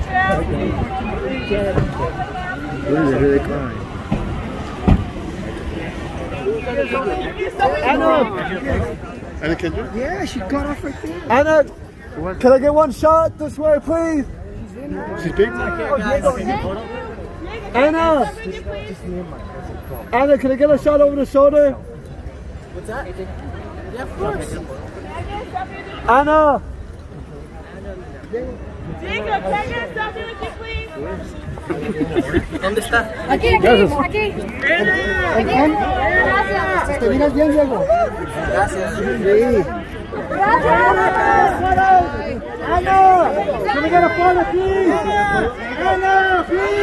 Where are they crying? Anna Kendra? Yeah, she got off right there. Anna, can I get one shot this way, please? She's big? Anna! Anna, can I get a shot over the shoulder? What's that? Yeah, of course. Anna! Jacob, can I get a selfie with you, please? ¿Dónde está? Aquí, aquí. Gracias. ¿Te miras bien, Diego? Gracias. Sí. Anna! Can I get a photo, please? Anna, please!